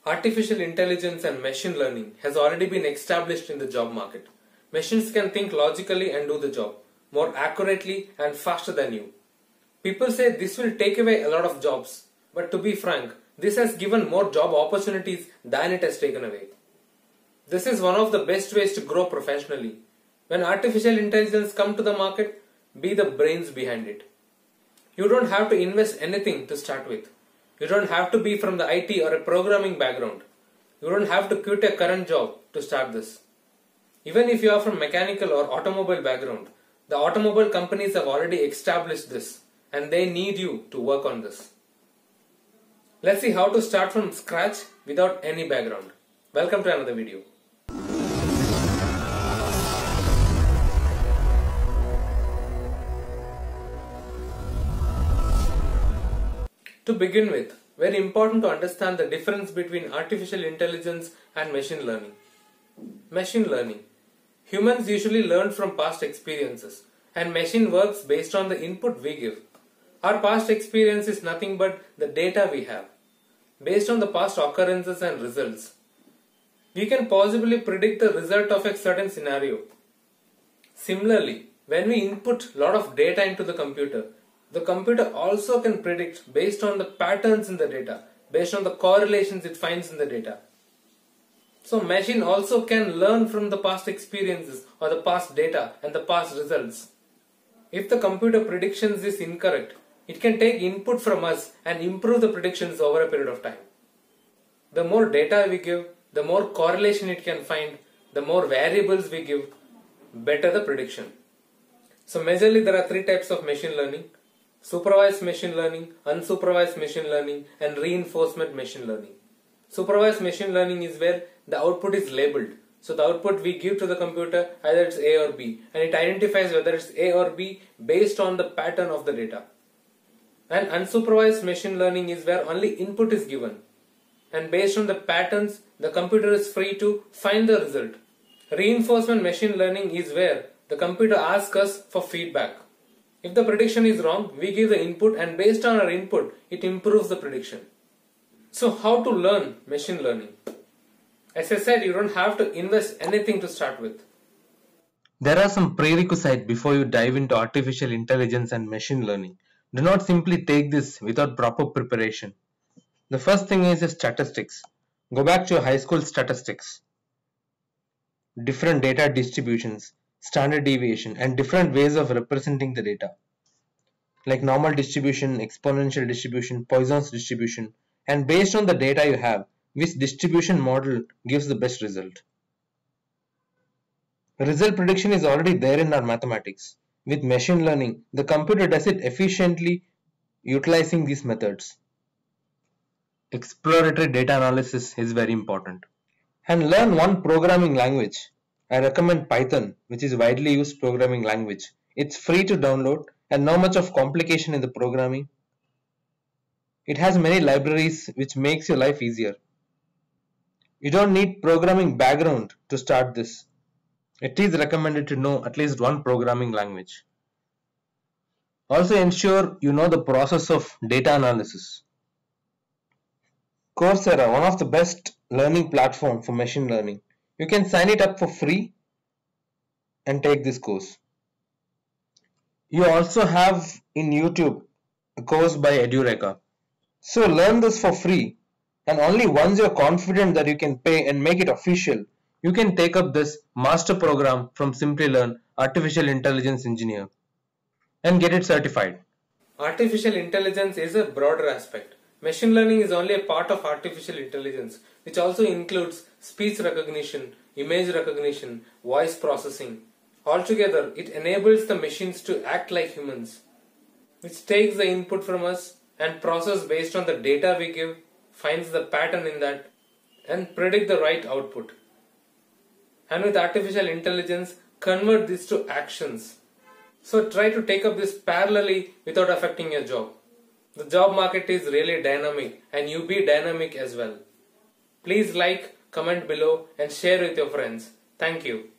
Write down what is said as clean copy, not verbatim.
Artificial intelligence and machine learning has already been established in the job market. Machines can think logically and do the job more accurately and faster than you. People say this will take away a lot of jobs, but to be frank, this has given more job opportunities than it has taken away. This is one of the best ways to grow professionally. When artificial intelligence comes to the market, be the brains behind it. You don't have to invest anything to start with. You don't have to be from the IT or a programming background. You don't have to quit a current job to start this. Even if you are from mechanical or automobile background, the automobile companies have already established this and they need you to work on this. Let's see how to start from scratch without any background. Welcome to another video. To begin with, very important to understand the difference between artificial intelligence and machine learning. Machine learning. Humans usually learn from past experiences, and machine works based on the input we give. Our past experience is nothing but the data we have. Based on the past occurrences and results, we can possibly predict the result of a certain scenario. Similarly, when we input a lot of data into the computer also can predict based on the patterns in the data, based on the correlations it finds in the data. So machine also can learn from the past experiences or the past data and the past results. If the computer predictions is incorrect, it can take input from us and improve the predictions over a period of time. The more data we give, the more correlation it can find, the more variables we give, better the prediction. So majorly there are three types of machine learning: supervised machine learning, unsupervised machine learning, and reinforcement machine learning. Supervised machine learning is where the output is labeled. So the output we give to the computer, either it's A or B, and it identifies whether it's A or B based on the pattern of the data. And unsupervised machine learning is where only input is given, and based on the patterns, the computer is free to find the result. Reinforcement machine learning is where the computer asks us for feedback. If the prediction is wrong, we give the input, and based on our input, it improves the prediction. So how to learn machine learning? As I said, you don't have to invest anything to start with. There are some prerequisites before you dive into artificial intelligence and machine learning. Do not simply take this without proper preparation. The first thing is statistics. Go back to your high school statistics. Different data distributions, standard deviation, and different ways of representing the data, like normal distribution, exponential distribution, Poisson's distribution, and based on the data you have, which distribution model gives the best result. Result prediction is already there in our mathematics. With machine learning, the computer does it efficiently utilizing these methods. Exploratory data analysis is very important. And learn one programming language. I recommend Python, which is widely used programming language. It's free to download and not much of complication in the programming. It has many libraries which makes your life easier. You don't need programming background to start this. It is recommended to know at least one programming language. Also ensure you know the process of data analysis. Coursera, one of the best learning platform for machine learning. You can sign it up for free and take this course. You also have in YouTube a course by Edureka. So learn this for free, and only once you're confident that you can pay and make it official, you can take up this master program from Simplilearn Artificial Intelligence Engineer and get it certified. Artificial intelligence is a broader aspect. Machine learning is only a part of artificial intelligence, which also includes speech recognition, image recognition, voice processing. Altogether, it enables the machines to act like humans, which takes the input from us and process based on the data we give, finds the pattern in that, and predict the right output. And with artificial intelligence, convert this to actions. So try to take up this parallelly without affecting your job. The job market is really dynamic, and you be dynamic as well. Please like, comment below, and share with your friends. Thank you.